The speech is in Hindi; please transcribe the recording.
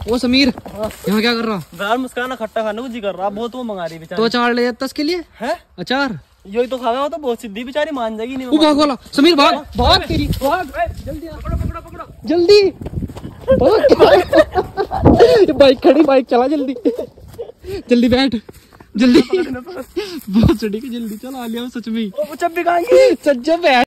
ओ समीर यहाँ क्या कर रहा? यार मुस्कान खट्टा खाने को जी कर रहा, बहुत वो मंगा रही बेचारी। तो अचार ले जाता इसके लिए है अचार। यही तो खागा, तो बहुत सीधी बेचारी, मान जाएगी नहीं। भाग वाला समीर, भाग भाग तेरी भाग, जल्दी पकड़ो पकड़ो पकड़ो जल्दी भाग। बाइक खड़ी, बाइक चला जल्दी जल्दी बैठ जल्दी। बहुत सड़ी की जल्दी चला लिया सच में। वो चप्पी कहाँ गई? सच में